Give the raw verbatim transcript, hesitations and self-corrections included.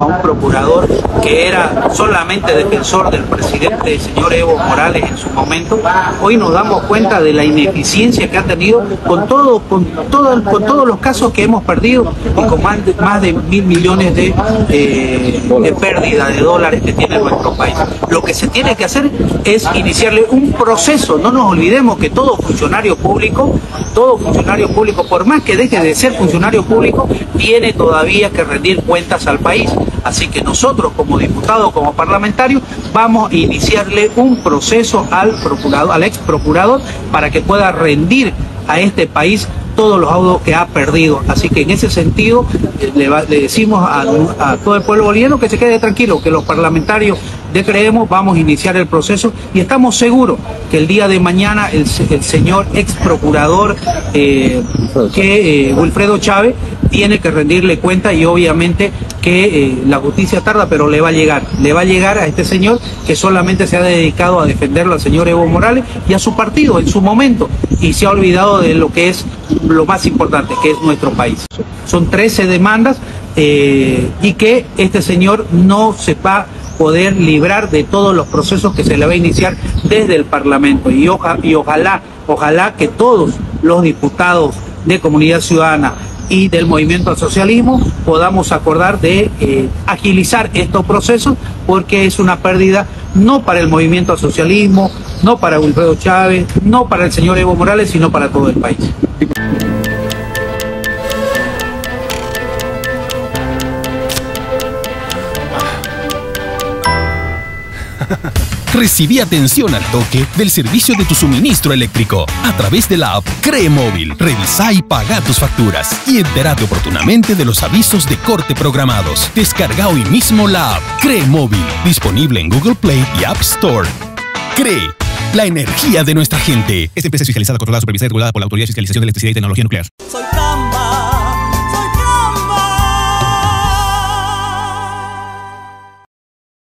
a un procurador que era solamente defensor del presidente, el señor Evo Morales en su momento. Hoy nos damos cuenta de la ineficiencia que ha tenido con, todo, con, todo, con todos los casos que hemos perdido y con más de, más de mil millones de, eh, de pérdida de dólares que tiene nuestro país. Lo que se tiene que hacer es iniciarle un proceso. No nos olvidemos que todo funcionario público, todo funcionario público, por más que deje de ser funcionario público, tiene todavía que rendir cuentas al país. Así que nosotros como diputados, como parlamentarios, vamos a iniciarle un proceso al procurador, al ex procurador, para que pueda rendir a este país todos los autos que ha perdido. Así que en ese sentido le, va, le decimos a, a todo el pueblo boliviano que se quede tranquilo, que los parlamentarios de Creemos vamos a iniciar el proceso y estamos seguros que el día de mañana el, el señor ex procurador eh, que eh, Wilfredo Chávez tiene que rendirle cuenta, y obviamente que eh, la justicia tarda, pero le va a llegar, le va a llegar a este señor que solamente se ha dedicado a defenderlo al señor Evo Morales y a su partido en su momento, y se ha olvidado de lo que es lo más importante, que es nuestro país. Son trece demandas eh, y que este señor no se va a poder librar de todos los procesos que se le va a iniciar desde el Parlamento, y, oja, y ojalá, ojalá que todos los diputados de Comunidad Ciudadana y del Movimiento al Socialismo podamos acordar de eh, agilizar estos procesos, porque es una pérdida no para el Movimiento al Socialismo, no para Wilfredo Chávez, no para el señor Evo Morales, sino para todo el país. Recibí atención al toque del servicio de tu suministro eléctrico a través de la app Cree Móvil. Revisa y paga tus facturas y entérate oportunamente de los avisos de corte programados. Descarga hoy mismo la app Cree Móvil, disponible en Google Play y App Store. Cree, la energía de nuestra gente. Esta empresa es fiscalizada, controlada, supervisada y regulada por la Autoridad de Fiscalización de Electricidad y Tecnología Nuclear.